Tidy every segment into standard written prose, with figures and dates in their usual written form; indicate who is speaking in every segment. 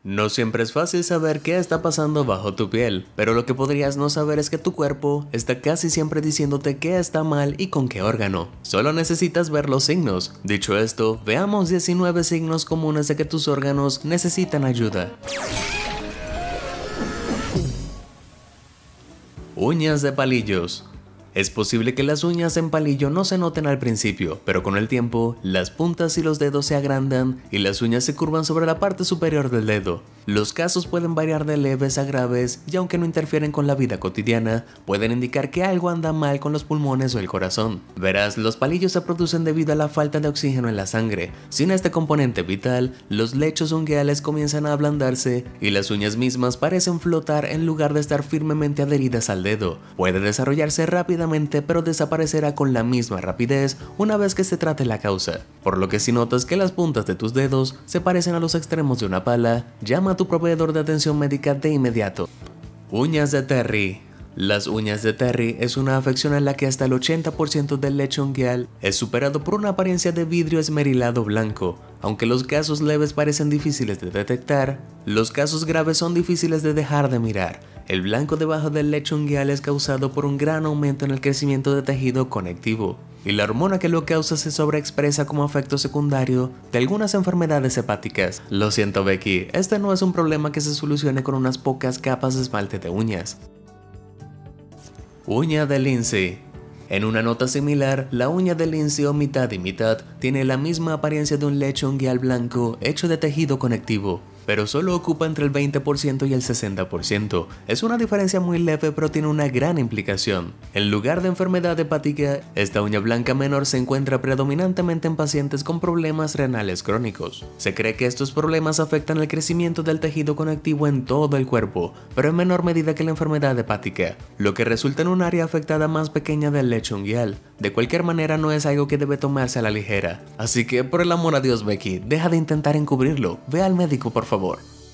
Speaker 1: No siempre es fácil saber qué está pasando bajo tu piel, pero lo que podrías no saber es que tu cuerpo está casi siempre diciéndote qué está mal y con qué órgano. Solo necesitas ver los signos. Dicho esto, veamos 19 signos comunes de que tus órganos necesitan ayuda. Uñas de palillos. Es posible que las uñas en palillo no se noten al principio, pero con el tiempo, las puntas y los dedos se agrandan y las uñas se curvan sobre la parte superior del dedo. Los casos pueden variar de leves a graves y aunque no interfieren con la vida cotidiana, pueden indicar que algo anda mal con los pulmones o el corazón. Verás, los palillos se producen debido a la falta de oxígeno en la sangre. Sin este componente vital, los lechos unguiales comienzan a ablandarse y las uñas mismas parecen flotar en lugar de estar firmemente adheridas al dedo. Puede desarrollarse rápidamente, pero desaparecerá con la misma rapidez una vez que se trate la causa. Por lo que si notas que las puntas de tus dedos se parecen a los extremos de una pala, llama a tu proveedor de atención médica de inmediato. Uñas de Terry. Las uñas de Terry es una afección en la que hasta el 80% del lecho unguial es superado por una apariencia de vidrio esmerilado blanco. Aunque los casos leves parecen difíciles de detectar, los casos graves son difíciles de dejar de mirar. El blanco debajo del lecho unguial es causado por un gran aumento en el crecimiento de tejido conectivo, y la hormona que lo causa se sobreexpresa como efecto secundario de algunas enfermedades hepáticas. Lo siento, Becky, este no es un problema que se solucione con unas pocas capas de esmalte de uñas. Uña de lince. En una nota similar, la uña de lince o mitad y mitad tiene la misma apariencia de un lecho unguial blanco hecho de tejido conectivo, pero solo ocupa entre el 20% y el 60%. Es una diferencia muy leve, pero tiene una gran implicación. En lugar de enfermedad hepática, esta uña blanca menor se encuentra predominantemente en pacientes con problemas renales crónicos. Se cree que estos problemas afectan el crecimiento del tejido conectivo en todo el cuerpo, pero en menor medida que la enfermedad hepática, lo que resulta en un área afectada más pequeña del lecho unguial. De cualquier manera, no es algo que debe tomarse a la ligera. Así que, por el amor a Dios, Becky, deja de intentar encubrirlo. Ve al médico, por favor.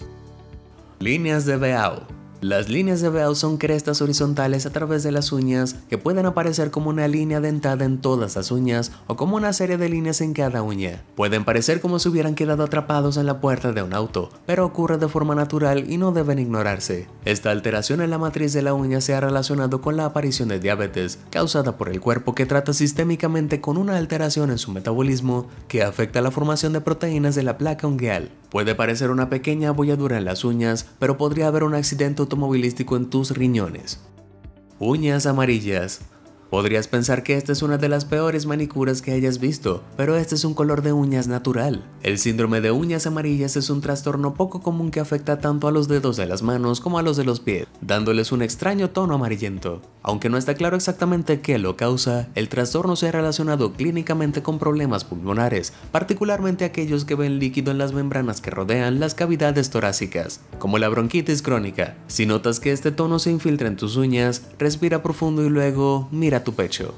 Speaker 1: Líneas de Beao. Las líneas de Beao son crestas horizontales a través de las uñas que pueden aparecer como una línea dentada en todas las uñas o como una serie de líneas en cada uña. Pueden parecer como si hubieran quedado atrapados en la puerta de un auto, pero ocurre de forma natural y no deben ignorarse. Esta alteración en la matriz de la uña se ha relacionado con la aparición de diabetes, causada por el cuerpo que trata sistémicamente con una alteración en su metabolismo que afecta la formación de proteínas de la placa unguial. Puede parecer una pequeña abolladura en las uñas, pero podría haber un accidente automovilístico en tus riñones. Uñas amarillas. Podrías pensar que esta es una de las peores manicuras que hayas visto, pero este es un color de uñas natural. El síndrome de uñas amarillas es un trastorno poco común que afecta tanto a los dedos de las manos como a los de los pies, dándoles un extraño tono amarillento. Aunque no está claro exactamente qué lo causa, el trastorno se ha relacionado clínicamente con problemas pulmonares, particularmente aquellos que ven líquido en las membranas que rodean las cavidades torácicas, como la bronquitis crónica. Si notas que este tono se infiltra en tus uñas, respira profundo y luego mira tu pecho.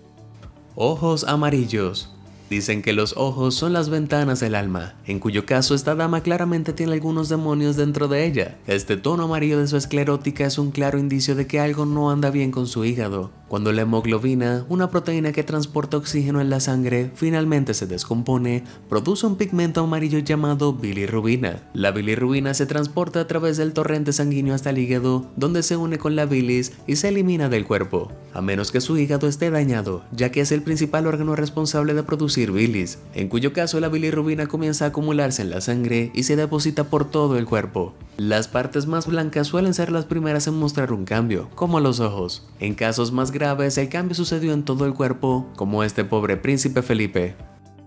Speaker 1: Ojos amarillos. Dicen que los ojos son las ventanas del alma, en cuyo caso esta dama claramente tiene algunos demonios dentro de ella. Este tono amarillo de su esclerótica es un claro indicio de que algo no anda bien con su hígado. Cuando la hemoglobina, una proteína que transporta oxígeno en la sangre, finalmente se descompone, produce un pigmento amarillo llamado bilirrubina. La bilirrubina se transporta a través del torrente sanguíneo hasta el hígado, donde se une con la bilis y se elimina del cuerpo, a menos que su hígado esté dañado, ya que es el principal órgano responsable de producir bilis, en cuyo caso la bilirrubina comienza a acumularse en la sangre y se deposita por todo el cuerpo. Las partes más blancas suelen ser las primeras en mostrar un cambio, como los ojos. En casos más graves, el cambio sucedió en todo el cuerpo, como este pobre príncipe Felipe.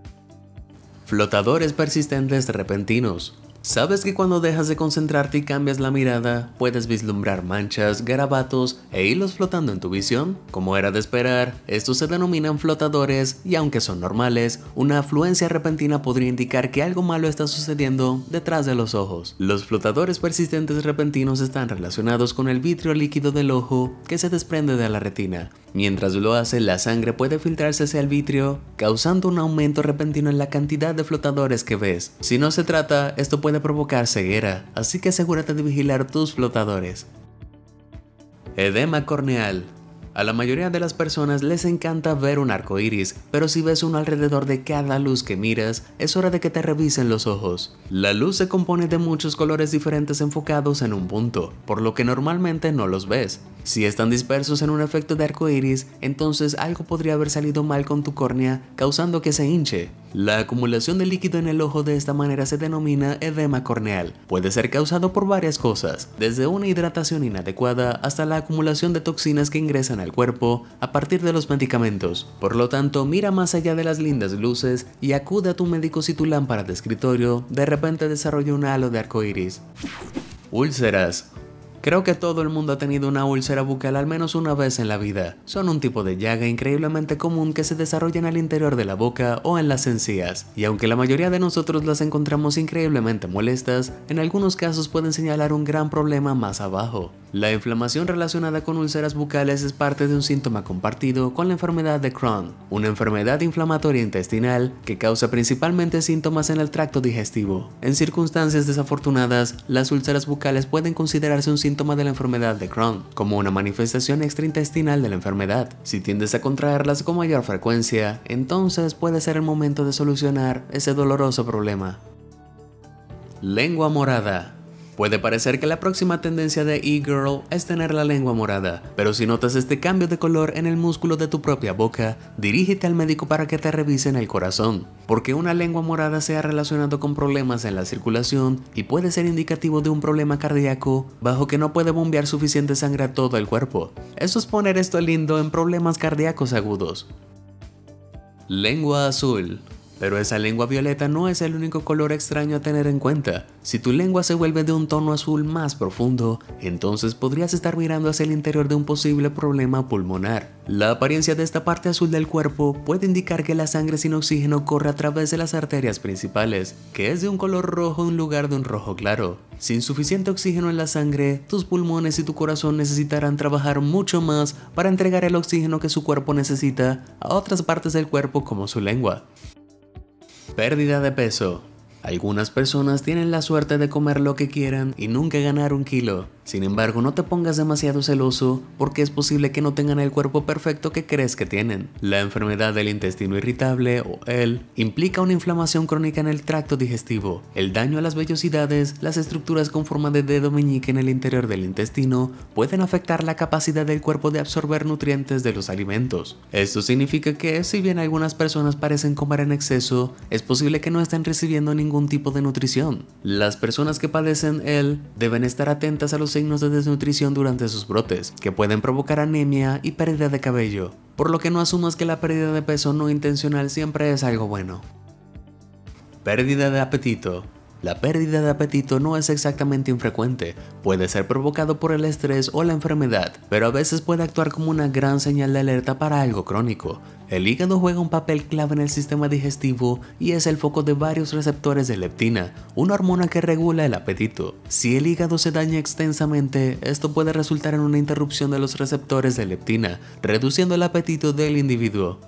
Speaker 1: Flotadores persistentes repentinos. ¿Sabes que cuando dejas de concentrarte y cambias la mirada, puedes vislumbrar manchas, garabatos e hilos flotando en tu visión? Como era de esperar, estos se denominan flotadores y aunque son normales, una afluencia repentina podría indicar que algo malo está sucediendo detrás de los ojos. Los flotadores persistentes repentinos están relacionados con el vitrio líquido del ojo que se desprende de la retina. Mientras lo hace, la sangre puede filtrarse hacia el vitrio, causando un aumento repentino en la cantidad de flotadores que ves. Si no se trata, esto puede provocar ceguera, así que asegúrate de vigilar tus flotadores. Edema corneal. A la mayoría de las personas les encanta ver un arco iris, pero si ves uno alrededor de cada luz que miras, es hora de que te revisen los ojos. La luz se compone de muchos colores diferentes enfocados en un punto, por lo que normalmente no los ves. Si están dispersos en un efecto de arco iris, entonces algo podría haber salido mal con tu córnea, causando que se hinche. La acumulación de líquido en el ojo de esta manera se denomina edema corneal. Puede ser causado por varias cosas, desde una hidratación inadecuada hasta la acumulación de toxinas que ingresan al cuerpo a partir de los medicamentos. Por lo tanto, mira más allá de las lindas luces y acude a tu médico si tu lámpara de escritorio de repente desarrolla un halo de arco iris. Úlceras. Creo que todo el mundo ha tenido una úlcera bucal al menos una vez en la vida. Son un tipo de llaga increíblemente común que se desarrollan al interior de la boca o en las encías, y aunque la mayoría de nosotros las encontramos increíblemente molestas, en algunos casos pueden señalar un gran problema más abajo. La inflamación relacionada con úlceras bucales es parte de un síntoma compartido con la enfermedad de Crohn, una enfermedad inflamatoria intestinal que causa principalmente síntomas en el tracto digestivo. En circunstancias desafortunadas, las úlceras bucales pueden considerarse un síntoma de la enfermedad de Crohn, como una manifestación extraintestinal de la enfermedad. Si tiendes a contraerlas con mayor frecuencia, entonces puede ser el momento de solucionar ese doloroso problema. Lengua morada. Puede parecer que la próxima tendencia de e-girl es tener la lengua morada, pero si notas este cambio de color en el músculo de tu propia boca, dirígete al médico para que te revisen el corazón, porque una lengua morada se ha relacionado con problemas en la circulación y puede ser indicativo de un problema cardíaco bajo que no puede bombear suficiente sangre a todo el cuerpo. Eso es poner esto lindo en problemas cardíacos agudos. Lengua azul. Pero esa lengua violeta no es el único color extraño a tener en cuenta. Si tu lengua se vuelve de un tono azul más profundo, entonces podrías estar mirando hacia el interior de un posible problema pulmonar. La apariencia de esta parte azul del cuerpo puede indicar que la sangre sin oxígeno corre a través de las arterias principales, que es de un color rojo en lugar de un rojo claro. Sin suficiente oxígeno en la sangre, tus pulmones y tu corazón necesitarán trabajar mucho más para entregar el oxígeno que su cuerpo necesita a otras partes del cuerpo como su lengua. Pérdida de peso. Algunas personas tienen la suerte de comer lo que quieran y nunca ganar un kilo. Sin embargo, no te pongas demasiado celoso porque es posible que no tengan el cuerpo perfecto que crees que tienen. La enfermedad del intestino irritable o EL implica una inflamación crónica en el tracto digestivo. El daño a las vellosidades, las estructuras con forma de dedo meñique en el interior del intestino pueden afectar la capacidad del cuerpo de absorber nutrientes de los alimentos. Esto significa que, si bien algunas personas parecen comer en exceso, es posible que no estén recibiendo ningún tipo de nutrición. Las personas que padecen EL deben estar atentas a los signos de desnutrición durante sus brotes, que pueden provocar anemia y pérdida de cabello, por lo que no asumas que la pérdida de peso no intencional siempre es algo bueno. Pérdida de apetito. La pérdida de apetito no es exactamente infrecuente, puede ser provocado por el estrés o la enfermedad, pero a veces puede actuar como una gran señal de alerta para algo crónico. El hígado juega un papel clave en el sistema digestivo y es el foco de varios receptores de leptina, una hormona que regula el apetito. Si el hígado se daña extensamente, esto puede resultar en una interrupción de los receptores de leptina, reduciendo el apetito del individuo.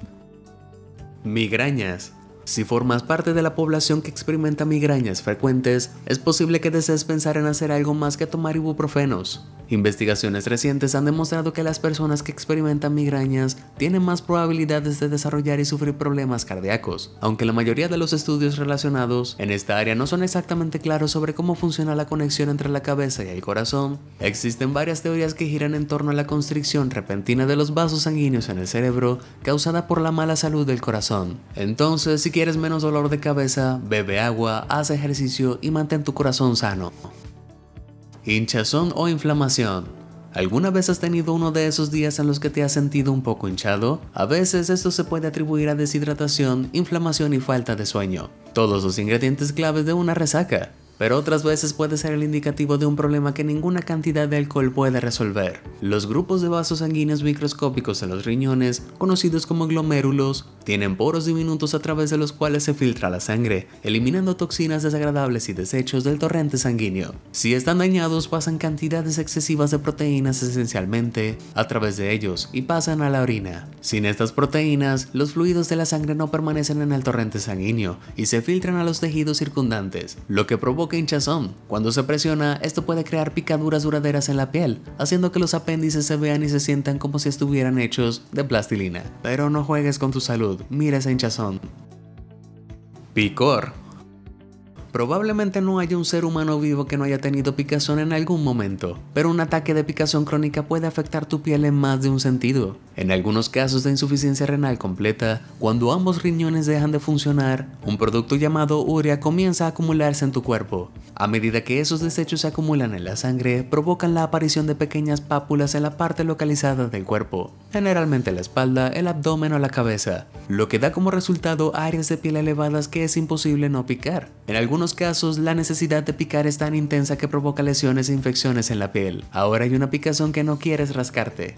Speaker 1: Migrañas. Si formas parte de la población que experimenta migrañas frecuentes, es posible que desees pensar en hacer algo más que tomar ibuprofenos. Investigaciones recientes han demostrado que las personas que experimentan migrañas tienen más probabilidades de desarrollar y sufrir problemas cardíacos. Aunque la mayoría de los estudios relacionados en esta área no son exactamente claros sobre cómo funciona la conexión entre la cabeza y el corazón, existen varias teorías que giran en torno a la constricción repentina de los vasos sanguíneos en el cerebro causada por la mala salud del corazón. Entonces, si quieres menos dolor de cabeza, bebe agua, haz ejercicio y mantén tu corazón sano. Hinchazón o inflamación. ¿Alguna vez has tenido uno de esos días en los que te has sentido un poco hinchado? A veces esto se puede atribuir a deshidratación, inflamación y falta de sueño, todos los ingredientes claves de una resaca. Pero otras veces puede ser el indicativo de un problema que ninguna cantidad de alcohol puede resolver. Los grupos de vasos sanguíneos microscópicos en los riñones, conocidos como glomérulos, Tienen poros diminutos a través de los cuales se filtra la sangre, eliminando toxinas desagradables y desechos del torrente sanguíneo. Si están dañados, pasan cantidades excesivas de proteínas esencialmente a través de ellos y pasan a la orina. Sin estas proteínas, los fluidos de la sangre no permanecen en el torrente sanguíneo y se filtran a los tejidos circundantes, lo que provoca hinchazón. Cuando se presiona, esto puede crear picaduras duraderas en la piel, haciendo que los apéndices se vean y se sientan como si estuvieran hechos de plastilina. Pero no juegues con tu salud, mira esa hinchazón. Picor. Probablemente no haya un ser humano vivo que no haya tenido picazón en algún momento, pero un ataque de picazón crónica puede afectar tu piel en más de un sentido. En algunos casos de insuficiencia renal completa, cuando ambos riñones dejan de funcionar, un producto llamado urea comienza a acumularse en tu cuerpo. A medida que esos desechos se acumulan en la sangre, provocan la aparición de pequeñas pápulas en la parte localizada del cuerpo, generalmente la espalda, el abdomen o la cabeza, lo que da como resultado áreas de piel elevadas que es imposible no picar. En algunos casos, la necesidad de picar es tan intensa que provoca lesiones e infecciones en la piel. Ahora hay una picazón que no quieres rascarte.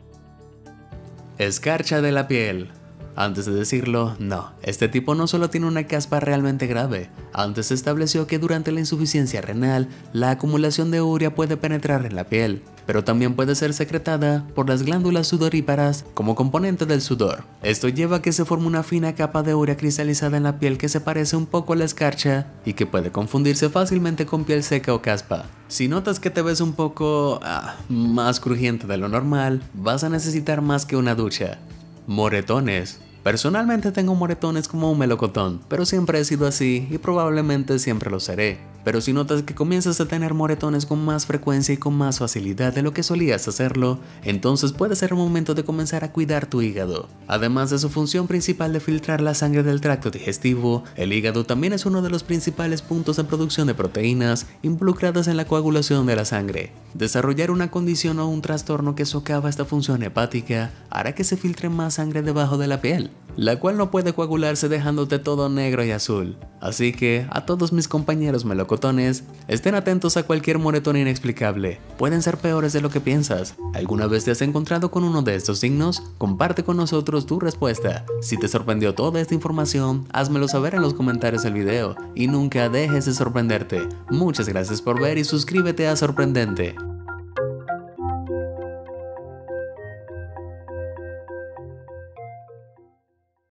Speaker 1: Escarcha de la piel. Antes de decirlo, no, este tipo no solo tiene una caspa realmente grave. Antes se estableció que durante la insuficiencia renal, la acumulación de urea puede penetrar en la piel, pero también puede ser secretada por las glándulas sudoríparas como componente del sudor. Esto lleva a que se forme una fina capa de urea cristalizada en la piel que se parece un poco a la escarcha y que puede confundirse fácilmente con piel seca o caspa. Si notas que te ves un poco más crujiente de lo normal, vas a necesitar más que una ducha. Moretones. Personalmente tengo moretones como un melocotón, pero siempre he sido así y probablemente siempre lo seré. Pero si notas que comienzas a tener moretones con más frecuencia y con más facilidad de lo que solías hacerlo, entonces puede ser el momento de comenzar a cuidar tu hígado. Además de su función principal de filtrar la sangre del tracto digestivo, el hígado también es uno de los principales puntos de producción de proteínas involucradas en la coagulación de la sangre. Desarrollar una condición o un trastorno que socava esta función hepática hará que se filtre más sangre debajo de la piel, la cual no puede coagularse dejándote todo negro y azul. Así que a todos mis compañeros melocotones, estén atentos a cualquier moretón inexplicable. Pueden ser peores de lo que piensas. ¿Alguna vez te has encontrado con uno de estos signos? Comparte con nosotros tu respuesta. Si te sorprendió toda esta información, házmelo saber en los comentarios del video y nunca dejes de sorprenderte. Muchas gracias por ver y suscríbete a Sorprendente.